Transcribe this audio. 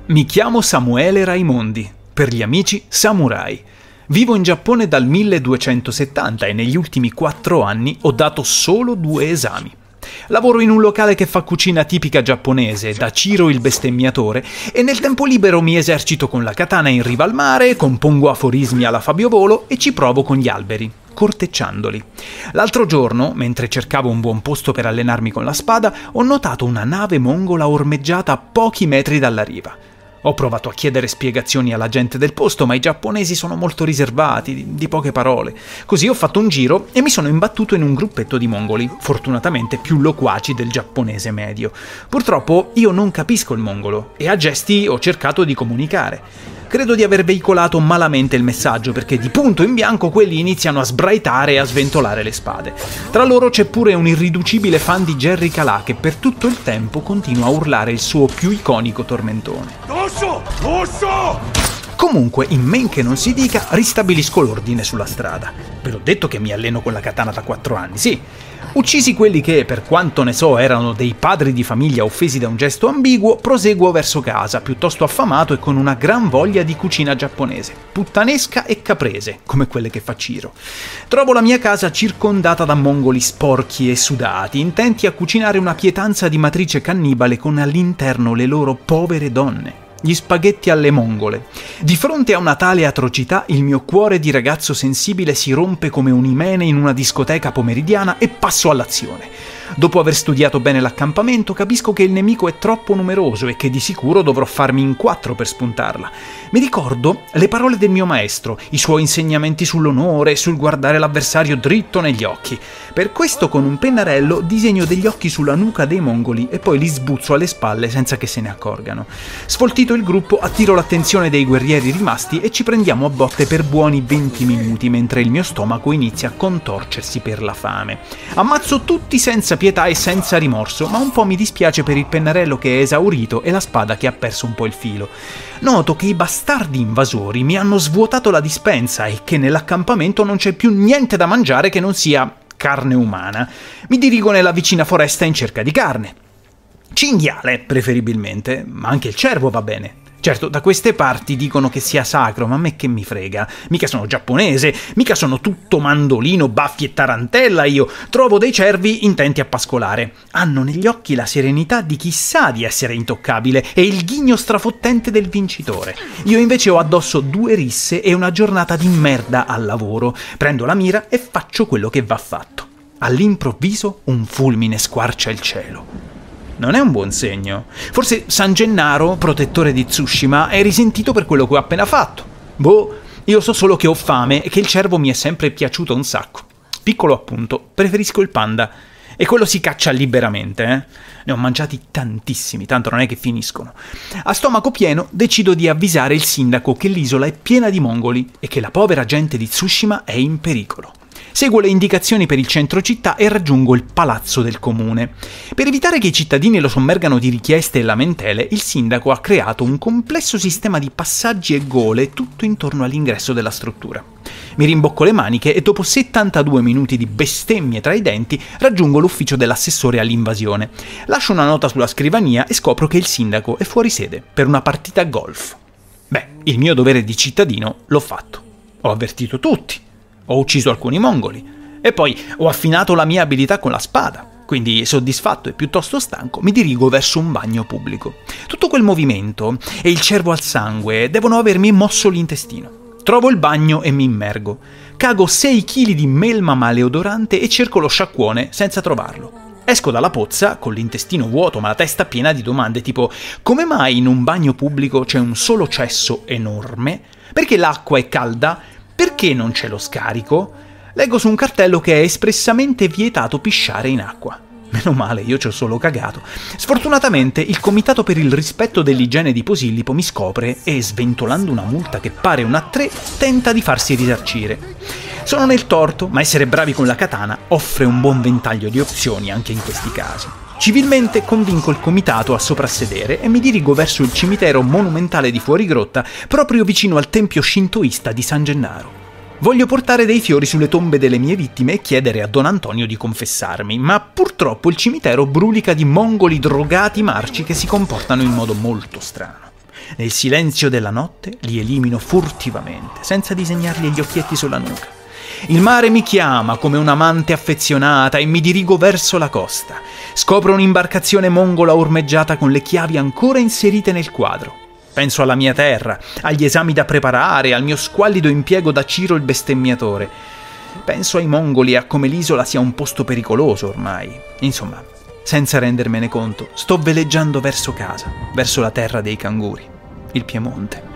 Mi chiamo Samuele Raimondi, per gli amici Samurai. Vivo in Giappone dal 1270 e negli ultimi 4 anni ho dato solo 2 esami. Lavoro in un locale che fa cucina tipica giapponese, da Ciro il bestemmiatore, e nel tempo libero mi esercito con la katana in riva al mare, compongo aforismi alla Fabio Volo e ci provo con gli alberi, cortecciandoli. L'altro giorno, mentre cercavo un buon posto per allenarmi con la spada, ho notato una nave mongola ormeggiata a pochi metri dalla riva. Ho provato a chiedere spiegazioni alla gente del posto, ma i giapponesi sono molto riservati, di poche parole. Così ho fatto un giro e mi sono imbattuto in un gruppetto di mongoli, fortunatamente più loquaci del giapponese medio. Purtroppo io non capisco il mongolo e a gesti ho cercato di comunicare. Credo di aver veicolato malamente il messaggio, perché di punto in bianco quelli iniziano a sbraitare e a sventolare le spade. Tra loro c'è pure un irriducibile fan di Jerry Calà che per tutto il tempo continua a urlare il suo più iconico tormentone. Osso! Osso! Comunque, in men che non si dica, ristabilisco l'ordine sulla strada. Ve l'ho detto che mi alleno con la katana da 4 anni, sì. Uccisi quelli che, per quanto ne so, erano dei padri di famiglia offesi da un gesto ambiguo, proseguo verso casa, piuttosto affamato e con una gran voglia di cucina giapponese, puttanesca e caprese, come quelle che fa Ciro. Trovo la mia casa circondata da mongoli sporchi e sudati, intenti a cucinare una pietanza di matrice cannibale con all'interno le loro povere donne. Gli spaghetti alle mongole. Di fronte a una tale atrocità il mio cuore di ragazzo sensibile si rompe come un imene in una discoteca pomeridiana e passo all'azione. Dopo aver studiato bene l'accampamento capisco che il nemico è troppo numeroso e che di sicuro dovrò farmi in 4 per spuntarla. Mi ricordo le parole del mio maestro, i suoi insegnamenti sull'onore, sul guardare l'avversario dritto negli occhi. Per questo con un pennarello disegno degli occhi sulla nuca dei mongoli e poi li sbuzzo alle spalle senza che se ne accorgano. Sfoltito il gruppo attiro l'attenzione dei guerrieri rimasti e ci prendiamo a botte per buoni 20 minuti mentre il mio stomaco inizia a contorcersi per la fame. Ammazzo tutti senza pietà e senza rimorso, ma un po' mi dispiace per il pennarello che è esaurito e la spada che ha perso un po' il filo. Noto che i bastardi invasori mi hanno svuotato la dispensa e che nell'accampamento non c'è più niente da mangiare che non sia carne umana. Mi dirigo nella vicina foresta in cerca di carne. Cinghiale, preferibilmente, ma anche il cervo va bene. Certo, da queste parti dicono che sia sacro, ma a me che mi frega. Mica sono giapponese, mica sono tutto mandolino, baffi e tarantella io. Trovo dei cervi intenti a pascolare. Hanno negli occhi la serenità di chi sa di essere intoccabile e il ghigno strafottente del vincitore. Io invece ho addosso 2 risse e una giornata di merda al lavoro. Prendo la mira e faccio quello che va fatto. All'improvviso un fulmine squarcia il cielo. Non è un buon segno. Forse San Gennaro, protettore di Tsushima, è risentito per quello che ho appena fatto. Boh, io so solo che ho fame e che il cervo mi è sempre piaciuto un sacco. Piccolo appunto, preferisco il panda. E quello si caccia liberamente, Ne ho mangiati tantissimi, tanto non è che finiscono. A stomaco pieno decido di avvisare il sindaco che l'isola è piena di mongoli e che la povera gente di Tsushima è in pericolo. Seguo le indicazioni per il centro città e raggiungo il palazzo del comune. Per evitare che i cittadini lo sommergano di richieste e lamentele, il sindaco ha creato un complesso sistema di passaggi e gole tutto intorno all'ingresso della struttura. Mi rimbocco le maniche e dopo 72 minuti di bestemmie tra i denti raggiungo l'ufficio dell'assessore all'invasione. Lascio una nota sulla scrivania e scopro che il sindaco è fuori sede per una partita a golf. Beh, il mio dovere di cittadino l'ho fatto. Ho avvertito tutti. Ho ucciso alcuni mongoli e poi ho affinato la mia abilità con la spada. Quindi, soddisfatto e piuttosto stanco, mi dirigo verso un bagno pubblico. Tutto quel movimento e il cervo al sangue devono avermi mosso l'intestino. Trovo il bagno e mi immergo. Cago 6 kg di melma maleodorante e cerco lo sciacquone senza trovarlo. Esco dalla pozza con l'intestino vuoto ma la testa piena di domande tipo: come mai in un bagno pubblico c'è un solo cesso enorme? Perché l'acqua è calda? Perché non c'è lo scarico? Leggo su un cartello che è espressamente vietato pisciare in acqua. Meno male, io ci ho solo cagato. Sfortunatamente il Comitato per il rispetto dell'igiene di Posillipo mi scopre e, sventolando una multa che pare una 3, tenta di farsi risarcire. Sono nel torto, ma essere bravi con la katana offre un buon ventaglio di opzioni anche in questi casi. Civilmente convinco il comitato a soprassedere e mi dirigo verso il cimitero monumentale di Fuorigrotta, proprio vicino al tempio shintoista di San Gennaro. Voglio portare dei fiori sulle tombe delle mie vittime e chiedere a Don Antonio di confessarmi, ma purtroppo il cimitero brulica di mongoli drogati marci che si comportano in modo molto strano. Nel silenzio della notte li elimino furtivamente, senza disegnargli gli occhietti sulla nuca. Il mare mi chiama come un'amante affezionata e mi dirigo verso la costa. Scopro un'imbarcazione mongola ormeggiata con le chiavi ancora inserite nel quadro. Penso alla mia terra, agli esami da preparare, al mio squallido impiego da Ciro il bestemmiatore. Penso ai mongoli e a come l'isola sia un posto pericoloso ormai. Insomma, senza rendermene conto, sto veleggiando verso casa, verso la terra dei canguri, il Piemonte.